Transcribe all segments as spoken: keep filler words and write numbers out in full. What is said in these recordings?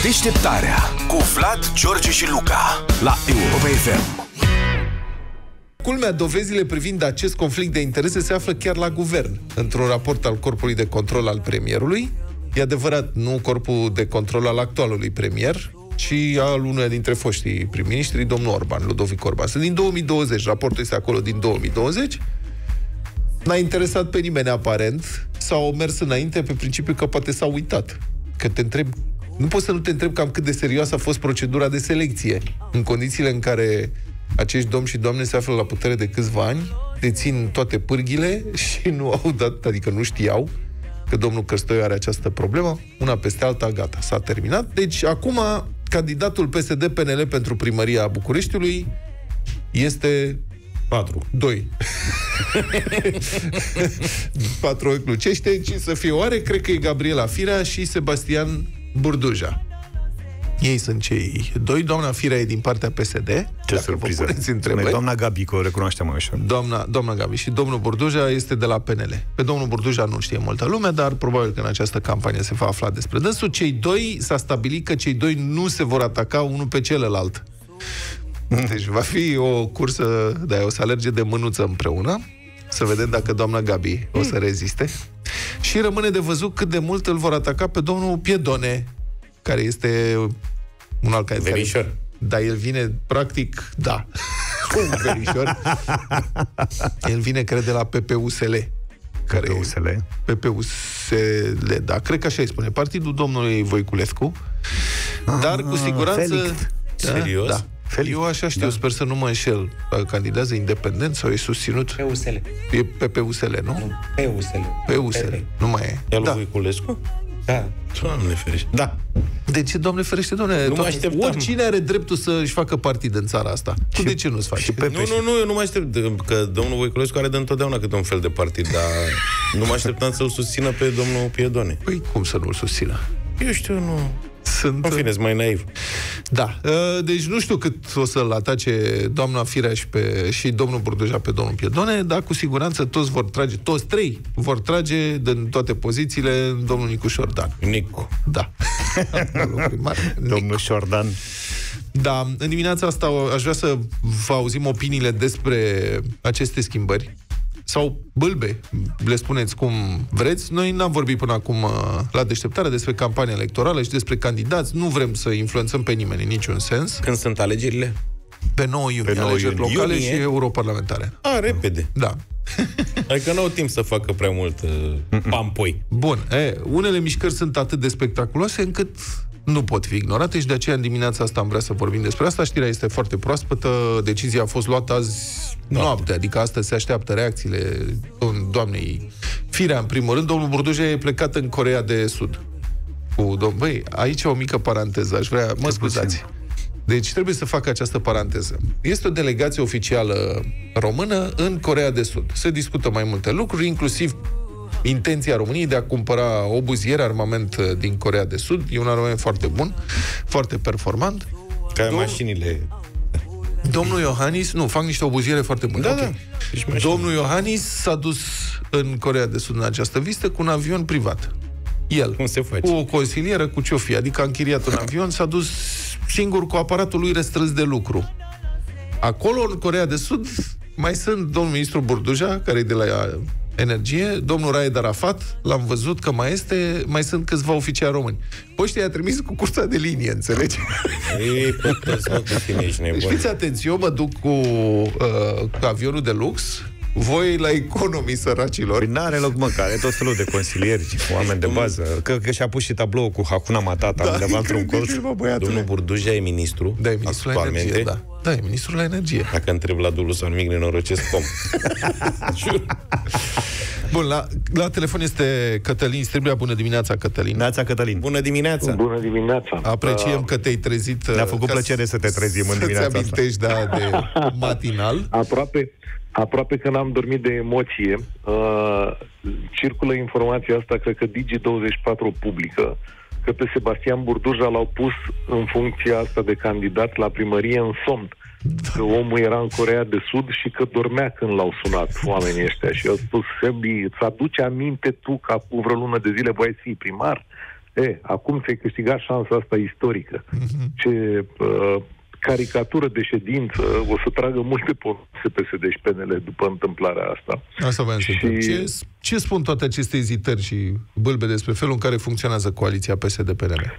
Deșteptarea cu Vlad, George și Luca la Europa F M. Culmea, dovezile privind acest conflict de interese se află chiar la guvern, într-un raport al Corpului de Control al premierului. E adevărat, nu corpul de control al actualului premier, ci al unuia dintre foștii prim-ministri, domnul Orban, Ludovic Orban. Sunt din două mii douăzeci, raportul este acolo din două mii douăzeci. N-a interesat pe nimeni aparent, s-au mers înainte pe principiu că poate s-au uitat. Că te întreb, nu poți să nu te întrebi cam cât de serioasă a fost procedura de selecție, în condițiile în care acești domni și doamne se află la putere de câțiva ani, dețin toate pârghile și nu au dat, adică nu știau că domnul Cârstoiu are această problemă, una peste alta, gata, s-a terminat. Deci, acum, candidatul P S D P N L pentru primăria Bucureștiului este patru. doi. patru ori Clucește, ci să fie oare, cred că e Gabriela Firea și Sebastian Burduja. Ei sunt cei doi. Doamna Firea e din partea P S D. Ce surpriză. Doamna Gabi, că o recunoaștem mai ușor. Doamna, doamna Gabi. Și domnul Burduja este de la P N L. Pe domnul Burduja nu știe multă lume, dar probabil că în această campanie se va afla despre dânsul. Cei doi, s-a stabilit că cei doi nu se vor ataca unul pe celălalt. Deci va fi o cursă, de o să alerge de mânuță împreună, să vedem dacă doamna Gabi o să reziste. Și rămâne de văzut cât de mult îl vor ataca pe domnul Piedone, care este un alt candidat. Verișor. Da, el vine, practic, da. Un verișor. El vine, cred, de la P P U S L. P P U S L? P P U S L, da, cred că așa îi spune. Partidul domnului Voiculescu. Ah, dar, cu siguranță... Da, serios? Da. Eu așa știu, da. Sper să nu mă înșel. Candidează independent sau e susținut? P U S L. E P P U S L, nu? Nu, P U S L. P U S L, nu mai e. E al da. Voiculescu? Da. Doamne ferește. Da. De ce, Doamne ferește, Doamne? Nu mă așteptam. Oricine are dreptul să-și facă partid în țara asta. Tu de ce nu-ți faci? Nu, nu, nu, eu nu mă aștept, că domnul Voiculescu are de întotdeauna câte un fel de partid, dar nu mă așteptam să-l susțină pe domnul Piedone. Păi cum să nu-l susțină? Eu știu, nu... Sunt... În fine, mai naiv. Da. Deci nu știu cât o să-l atace doamna Firea și, pe, și domnul Burduja pe domnul Piedone, dar cu siguranță toți vor trage, toți trei vor trage din toate pozițiile domnul Nicu Șordan. Nicu. Da. Domnul Șordan. Da. În dimineața asta aș vrea să vă auzim opiniile despre aceste schimbări. Sau bâlbe, le spuneți cum vreți. Noi n-am vorbit până acum la deșteptare despre campania electorală și despre candidați. Nu vrem să influențăm pe nimeni în niciun sens. Când sunt alegerile? Pe nouă iunie, alegeri locale iunie? Și europarlamentare. A, repede. Da. Adică n-au timp să facă prea mult uh, pampoi. Bun, e, unele mișcări sunt atât de spectaculoase încât nu pot fi ignorate și de aceea în dimineața asta am vrea să vorbim despre asta. Știrea este foarte proaspătă, decizia a fost luată azi noapte, noapte adică astăzi se așteaptă reacțiile doamnei Firea, în primul rând. Domnul Burduja e plecat în Coreea de Sud. Cu domn... Băi, aici o mică paranteză, aș vrea... Mă scuzați. Deci trebuie să fac această paranteză. Este o delegație oficială română în Coreea de Sud. Se discută mai multe lucruri, inclusiv intenția României de a cumpăra obuziere, armament din Coreea de Sud. E un armament foarte bun, foarte performant. Ca Dom... mașinile... Domnul Iohannis... Nu, fac niște obuziere foarte bune. Da, okay. da. Deci Domnul Iohannis s-a dus în Coreea de Sud în această vizită cu un avion privat. El. Cum se face? Cu o consilieră, cu ce-o fi. Adică a închiriat un avion, s-a dus singur cu aparatul lui restrâns de lucru. Acolo, în Coreea de Sud, mai sunt domnul ministru Burduja, care e de la Energie, domnul Raed Arafat, l-am văzut că mai este, mai sunt câțiva oficiali români. Păi ăștia i-a trimis cu cursa de linie, înțelegi? Ei, pătăți, mă, cu tine ești nebun. Deci fiți atenți, eu mă duc cu, uh, cu avionul de lux, voi la economii săracilor. Păi n-are loc, mă, care tot felul de consilieri, oameni de bază. Că, că și-a pus și tablou cu Hakuna Matata, da, undeva într-un colț. Domnul Burduja e ministru. Da, e ministru la energie, da. Da, e ministrul la energie. Dacă întreb la dublu sau nimic, nenorocesc om. Bun, la, la telefon este Cătălin Striblea. Bună dimineața, Cătălin. Neața, Cătălin. Bună dimineața. Bună dimineața. Apreciem uh, că te-ai trezit. Ne-a făcut plăcere să te trezim în dimineața asta. Să-ți amintești, da, de matinal. Aproape, aproape că n-am dormit de emoție. Uh, circulă informația asta, cred că Digi douăzeci și patru o publică, că pe Sebastian Burduja l-au pus în funcția asta de candidat la primărie în somn. Că omul era în Coreea de Sud și că dormea când l-au sunat oamenii ăștia. Și au spus, Sebi, îți aduce aminte tu că cu vreo lună de zile voiai să fii primar? E, acum ți-ai câștigat șansa asta istorică. Uh-huh. Ce uh, caricatură de ședință, o să tragă multe P S D și P N L după întâmplarea asta. Asta v-am și... ce, ce spun toate aceste ezitări și bâlbe despre felul în care funcționează coaliția P S D P N L?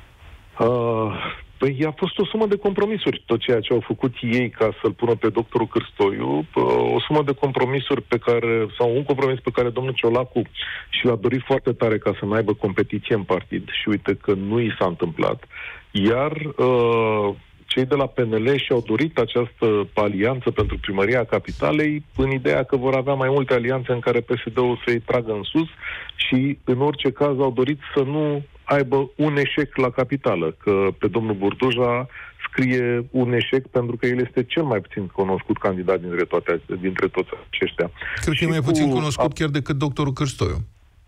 Uh, păi a fost o sumă de compromisuri, tot ceea ce au făcut ei ca să-l pună pe doctorul Cârstoiu, o sumă de compromisuri pe care, sau un compromis pe care domnul Ciolacu și l-a dorit foarte tare ca să nu aibă competiție în partid și uite că nu i s-a întâmplat. Iar uh, cei de la P N L și-au dorit această alianță pentru primăria capitalei în ideea că vor avea mai multe alianțe în care P S D-ul să-i tragă în sus și în orice caz au dorit să nu aibă un eșec la capitală, că pe domnul Burduja scrie un eșec pentru că el este cel mai puțin cunoscut candidat dintre, toate, dintre toți aceștia. Cred că e mai puțin cunoscut chiar decât doctorul Cârstoiu.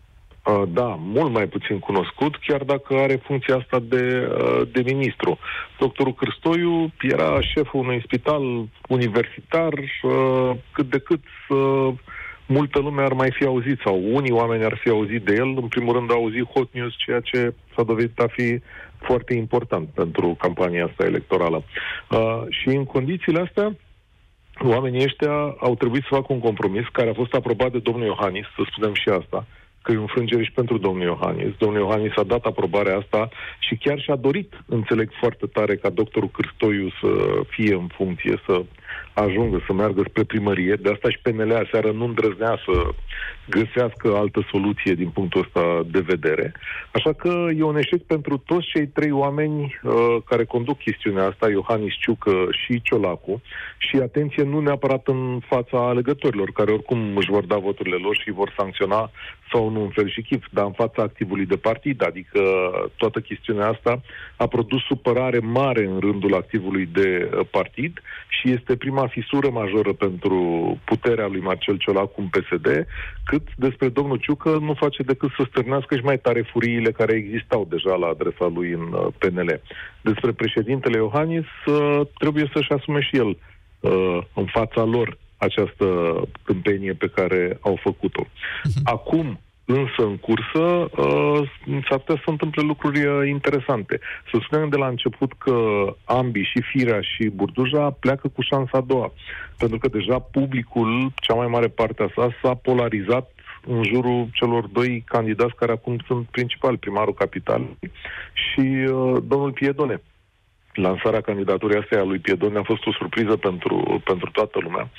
Uh, da, mult mai puțin cunoscut, chiar dacă are funcția asta de, uh, de ministru. Doctorul Cârstoiu era șeful unui spital universitar, uh, cât de cât uh, multă lume ar mai fi auzit, sau unii oameni ar fi auzit de el. În primul rând au auzit Hot News, ceea ce s-a dovedit a fi foarte important pentru campania asta electorală. Uh, și în condițiile astea, oamenii ăștia au trebuit să facă un compromis care a fost aprobat de domnul Iohannis, să spunem și asta, că e o înfrângere și pentru domnul Iohannis. Domnul Iohannis a dat aprobarea asta și chiar și-a dorit, înțeleg foarte tare, ca doctorul Cârstoiu să fie în funcție, să ajungă să meargă spre primărie. De asta și P N L aseară nu îndrăznea să găsească altă soluție din punctul ăsta de vedere. Așa că e un eșec pentru toți cei trei oameni uh, care conduc chestiunea asta, Iohannis, Ciucă și Ciolacu. Și atenție, nu neapărat în fața alegătorilor, care oricum își vor da voturile lor și vor sancționa sau nu în fel și chip, dar în fața activului de partid. Adică toată chestiunea asta a produs supărare mare în rândul activului de partid și este prima fisură majoră pentru puterea lui Marcel Ciolacu în P S D, cât despre domnul Ciucă nu face decât să stârnească și mai tare furiile care existau deja la adresa lui în P N L. Despre președintele Iohannis, trebuie să-și asume și el în fața lor această tâmpenie pe care au făcut-o. Acum, însă, în cursă, uh, s-ar putea să întâmple lucruri uh, interesante. Să spunem de la început că ambii, și Firea și Burduja, pleacă cu șansa a doua. Pentru că deja publicul, cea mai mare parte a sa, s-a polarizat în jurul celor doi candidați care acum sunt principali, primarul capitalei și uh, domnul Piedone. Lansarea candidaturii astea a lui Piedone a fost o surpriză pentru, pentru toată lumea.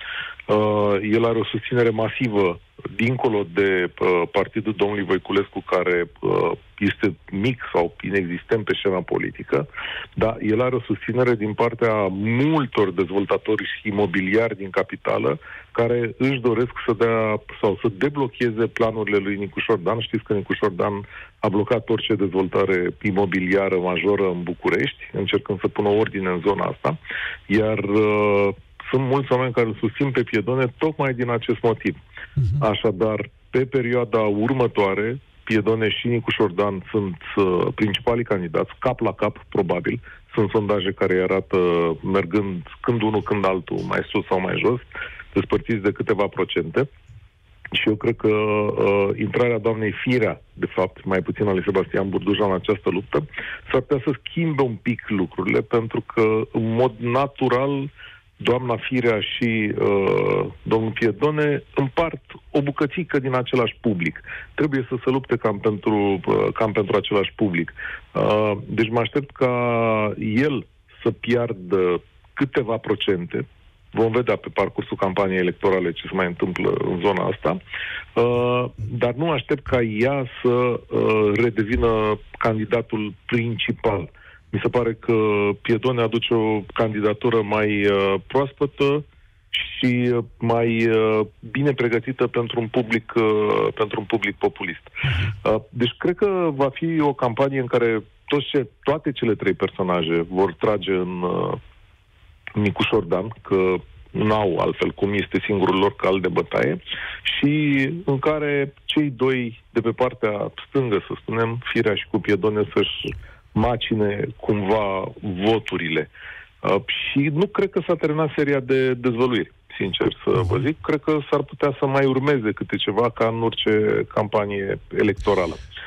Uh, el are o susținere masivă dincolo de uh, partidul domnului Voiculescu, care uh, este mic sau inexistent pe scena politică, dar el are o susținere din partea multor dezvoltatori imobiliari din capitală care își doresc să dea sau să deblocheze planurile lui Nicu Șordan. Știți că Nicu Șordan a blocat orice dezvoltare imobiliară majoră în București, încercând să pună ordine în zona asta, iar uh, sunt mulți oameni care îl susțin pe Piedone tocmai din acest motiv. Uh-huh. Așadar, pe perioada următoare, Piedone și Nicu Șordan sunt uh, principalii candidați, cap la cap, probabil. Sunt sondaje care îi arată mergând când unul, când altul, mai sus sau mai jos, despărțiți de câteva procente. Și eu cred că uh, intrarea doamnei Firea, de fapt, mai puțin a lui Sebastian Burduja în această luptă, s-ar putea să schimbe un pic lucrurile, pentru că, în mod natural, doamna Firea și uh, domnul Piedone împart o bucățică din același public. Trebuie să se lupte cam pentru, uh, cam pentru același public. Uh, deci mă aștept ca el să piardă câteva procente. Vom vedea pe parcursul campaniei electorale ce se mai întâmplă în zona asta, uh, dar nu aștept ca ea să uh, redevină candidatul principal. Mi se pare că Piedone aduce o candidatură mai uh, proaspătă și uh, mai uh, bine pregătită pentru un public, uh, pentru un public populist. Uh, deci cred că va fi o campanie în care toți ce, toate cele trei personaje vor trage în uh, Nicu Șordan, că n-au altfel cum este singurul lor cal de bătaie, și în care cei doi de pe partea stângă, să spunem, Firea și cu Piedone, să-și macine cumva voturile. Uh, și nu cred că s-a terminat seria de dezvăluiri, sincer să vă zic. Cred că s-ar putea să mai urmeze câte ceva ca în orice campanie electorală.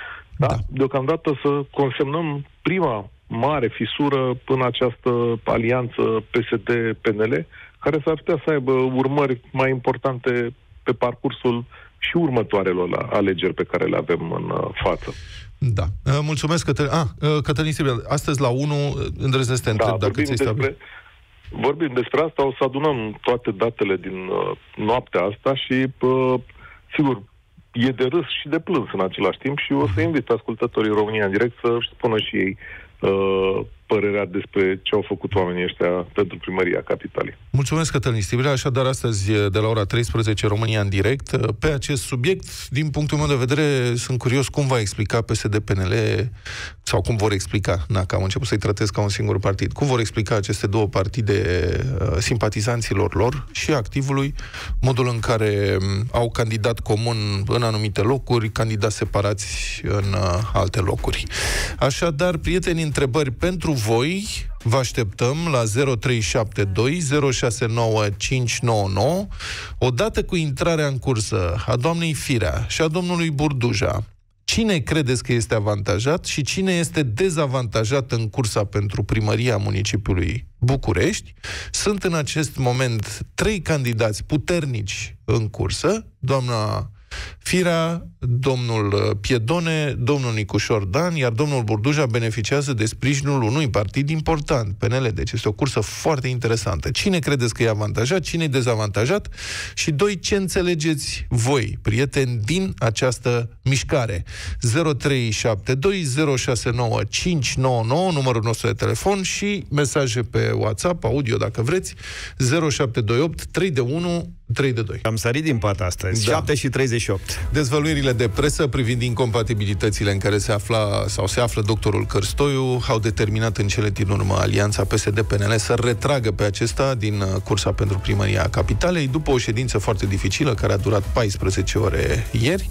Da? Da. Deocamdată să consemnăm prima mare fisură în această alianță P S D-P N L, care s-ar putea să aibă urmări mai importante pe parcursul și următoarelor alegeri pe care le avem în față. Da. Mulțumesc, Cătălin. Ah, Cătălin Striblea, astăzi la unu îndrăznesc să te întreb da, dacă ți-ai stabilit. Vorbim despre asta, o să adunăm toate datele din uh, noaptea asta și, uh, sigur, e de râs și de plâns în același timp și o să invit ascultătorii România în direct să-și spună și ei uh, părerea despre ce au făcut oamenii ăștia pentru primăria capitalei. Mulțumesc, Cătălin Striblea. Așadar, astăzi, de la ora treisprezece, România în direct. Pe acest subiect, din punctul meu de vedere, sunt curios cum va explica P S D-P N L, sau cum vor explica, na, că am început să-i tratez ca un singur partid, cum vor explica aceste două partide uh, simpatizanților lor și activului, modul în care au candidat comun în anumite locuri, candidați separați în uh, alte locuri. Așadar, prieteni, întrebări pentru voi, vă așteptăm la zero trei șapte doi zero șase nouă cinci nouă nouă. Odată cu intrarea în cursă a doamnei Firea și a domnului Burduja, cine credeți că este avantajat și cine este dezavantajat în cursa pentru primăria municipiului București? Sunt în acest moment trei candidați puternici în cursă, doamna Firea, domnul Piedone, domnul Nicușor Dan, iar domnul Burduja beneficiază de sprijinul unui partid important, P N L. Deci este o cursă foarte interesantă. Cine credeți că e avantajat, cine e dezavantajat? Și doi, ce înțelegeți voi, prieteni, din această mișcare? zero trei șapte doi zero șase nouă cinci nouă nouă, numărul nostru de telefon, și mesaje pe WhatsApp, audio dacă vreți, zero șapte doi opt trei de unu trei de doi. Am sărit din pat astăzi, da. șapte și treizeci și opt. Dezvăluirile de presă privind incompatibilitățile în care se afla sau se află doctorul Cârstoiu au determinat în cele din urmă alianța P S D-P N L să retragă pe acesta din cursa pentru primăria capitalei, după o ședință foarte dificilă care a durat paisprezece ore ieri.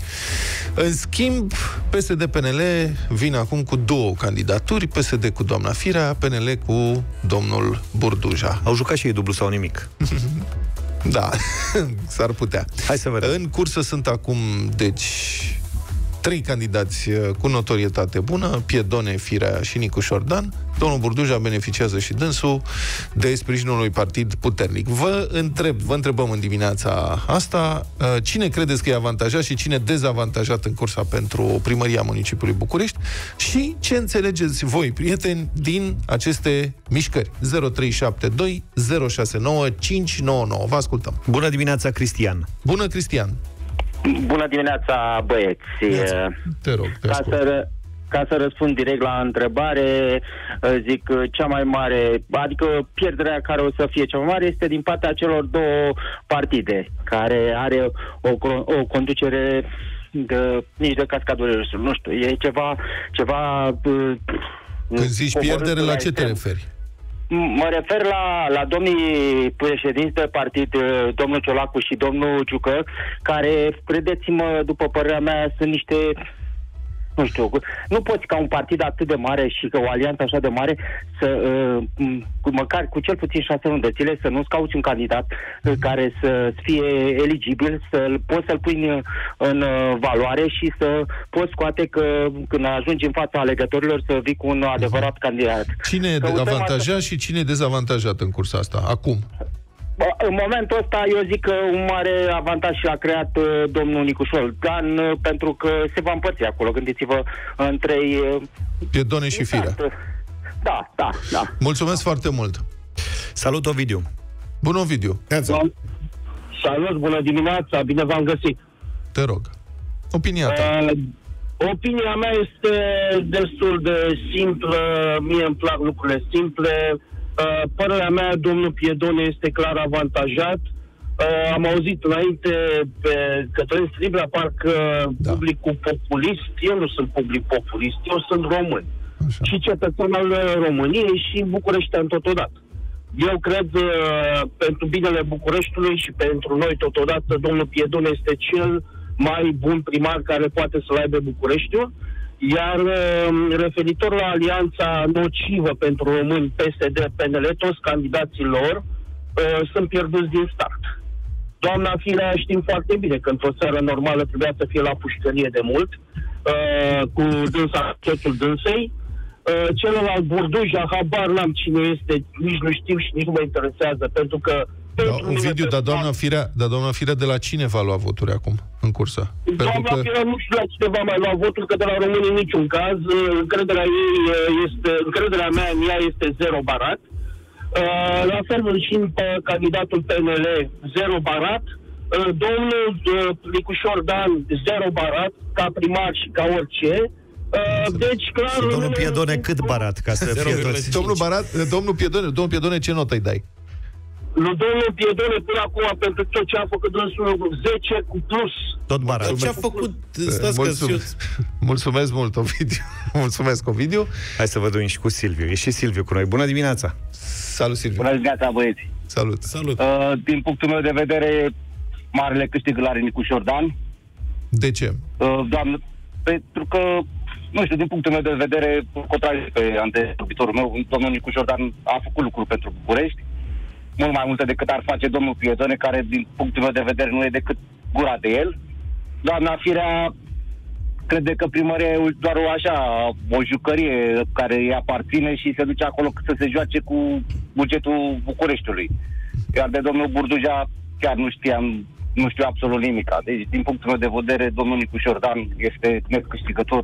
În schimb, P S D-P N L vine acum cu două candidaturi, P S D cu doamna Firea, P N L cu domnul Burduja. Au jucat și ei dublu sau nimic. Da, s-ar putea. Hai să vedem. În cursă sunt acum, deci, trei candidați cu notorietate bună, Piedone, Firea și Nicușor Dan. Domnul Burduja beneficiază și dânsul de sprijinul unui partid puternic. Vă întreb, vă întrebăm în dimineața asta, cine credeți că e avantajat și cine dezavantajat în cursa pentru primăria municipiului București și ce înțelegeți voi, prieteni, din aceste mișcări. zero trei șapte doi zero șase nouă cinci nouă nouă. Vă ascultăm. Bună dimineața, Cristian. Bună, Cristian. Bună dimineața, băieți. Te rog, te ca, să, ca să răspund direct la întrebare, zic, cea mai mare, adică pierderea care o să fie cea mai mare este din partea celor două partide, care are o, o conducere de, nici de cascadul, nu știu, e ceva... ceva Când zici pierdere, la ce te referi? Mă refer la, la domnii președinți de partid, domnul Ciolacu și domnul Ciucă, care, credeți-mă, după părerea mea, sunt niște... Nu știu, nu poți ca un partid atât de mare și că o alianță așa de mare să, uh, măcar cu cel puțin șase luni de zile, să nu-ți cauți un candidat uh, care să fie eligibil, să poți să-l pui în, în uh, valoare și să poți scoate că când ajungi în fața alegătorilor să vii cu un adevărat candidat. Cine e avantajat asta... și cine e dezavantajat în cursa asta, acum? În momentul ăsta, eu zic că un mare avantaj și l-a creat uh, domnul Nicușor Dan, uh, pentru că se va împărți acolo, gândiți-vă, în trei... Uh, Piedone și Firea. Da, da, da. Mulțumesc foarte mult. Salut, Ovidiu. Bună, Ovidiu. Salut, bună dimineața, bine v-am găsit. Te rog. Opinia ta. Uh, opinia mea este destul de simplă, mie îmi plac lucrurile simple. Uh, părerea mea, domnul Piedone este clar avantajat. Uh, am auzit înainte pe Cătălin Striblea, parcă da. publicul populist. Eu nu sunt public populist, eu sunt român. Așa. Și cetățean al României și bucureștean totodată. Eu cred, uh, pentru binele Bucureștiului și pentru noi totodată, domnul Piedone este cel mai bun primar care poate să-l aibă Bucureștiul. Iar referitor la alianța nocivă pentru români P S D-P N L, toți candidații lor uh, sunt pierduți din start. Doamna Firea știm foarte bine că într-o țară normală trebuia să fie la pușcărie de mult. uh, cu dânsa, soțul dânsei. Uh, celălalt Burduja, habar n-am cine este, nici nu știu și nici nu mă interesează, pentru că... Da, un video, dar doamna Firea, dar doamna Firea de la cine va lua voturi acum, în cursă? Doamna că... Firea nu știu la cine va mai lua votul, că de la români în niciun caz. Încrederea ei este, încrederea mea în ea este zero barat. Uh, la fel și pe candidatul P N L, zero barat. Uh, domnul uh, Nicușor Dan, zero barat, ca primar și ca orice. Uh, deci, clar... Și domnul Piedone cât barat, ca să fie toți? Domnul, barat, domnul Piedone, domnul Piedone, ce notă îi dai? Lui domnul Piedone, până acum, pentru tot ce a făcut dânsul, zece cu plus. Tot barat. Ce a făcut? Stați Mulțumesc. Mulțumesc mult, Ovidiu. Mulțumesc, Ovidiu. Hai să vă duim și cu Silviu. E și Silviu cu noi. Bună dimineața! Salut, Silviu. Bună dimineața, băieți. Salut. Salut. Uh, din punctul meu de vedere, marele câștig îl are Nicușor Dan. De ce? Uh, doamnă, pentru că, nu știu, din punctul meu de vedere, contrar pe antevorbitorul meu, domnul Nicușor Dan a făcut lucruri pentru București, mult mai multe decât ar face domnul Piedone, care, din punctul meu de vedere, nu e decât gura de el. Doamna Firea crede că primăria e doar o așa, o jucărie care îi aparține și se duce acolo să se joace cu bugetul Bucureștiului. Iar de domnul Burduja chiar nu știam, nu știu absolut nimic. Deci, din punctul meu de vedere, domnul Nicușor Dan este net câștigător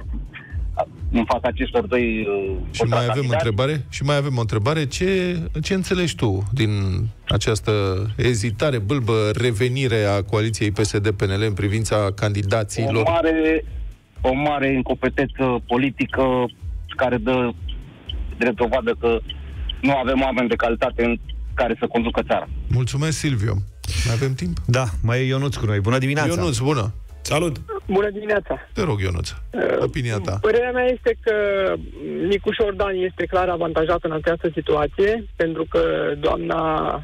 în fața acestor doi uh, Și mai avem o întrebare? Și mai avem o întrebare. Ce, ce înțelegi tu din această ezitare, bâlbă, revenire a coaliției P S D P N L în privința candidaților? O mare, o mare incompetență politică care dă drept dovadă că nu avem oameni de calitate în care să conducă țara. Mulțumesc, Silviu. Mai avem timp? Da, mai e Ionuț cu noi. Bună dimineața! Ionuț, bună! Salut! Bună dimineața! Te rog, Ionuț, opinia ta. Părerea mea este că Nicușor Dan este clar avantajat în această situație, pentru că doamna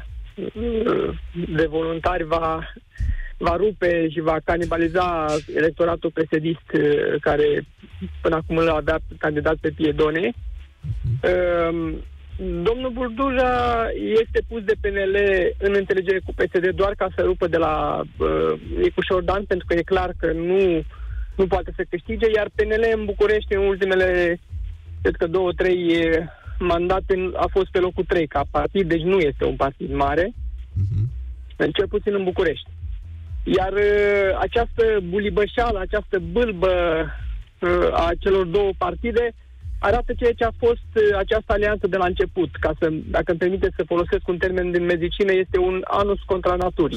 de voluntari va, va rupe și va canibaliza electoratul presedist care până acum îl avea candidat pe Piedone. Uh-huh. Domnul Burduja este pus de P N L în înțelegere cu P S D doar ca să rupă de la uh, Nicușor Dan, pentru că e clar că nu, nu poate să câștige, iar P N L în București în ultimele, cred că două, trei mandate a fost pe locul trei ca partid, deci nu este un partid mare, uh-huh. cel puțin în București. Iar uh, această bulibășeală, această bâlbă uh, a celor două partide arată ceea ce a fost uh, această alianță de la început. Ca să, dacă îmi permiteți să folosesc un termen din medicină, este un anus contra naturii.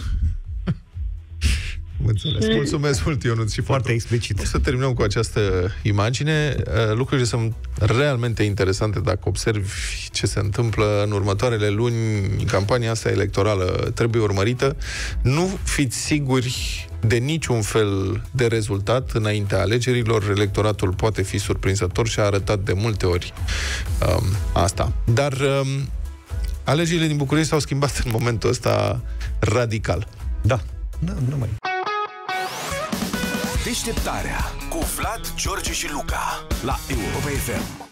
Înțeles. Mulțumesc mult, Ionuț, și foarte explicit. O să terminăm cu această imagine. Lucrurile sunt realmente interesante dacă observi ce se întâmplă în următoarele luni. Campania asta electorală trebuie urmărită. Nu fiți siguri de niciun fel de rezultat înaintea alegerilor. Electoratul poate fi surprinzător și a arătat de multe ori um, asta. Dar um, alegerile din București s-au schimbat în momentul ăsta radical. Da. Nu, nu mai... Deșteptarea cu Vlad, George și Luca la Europa F M.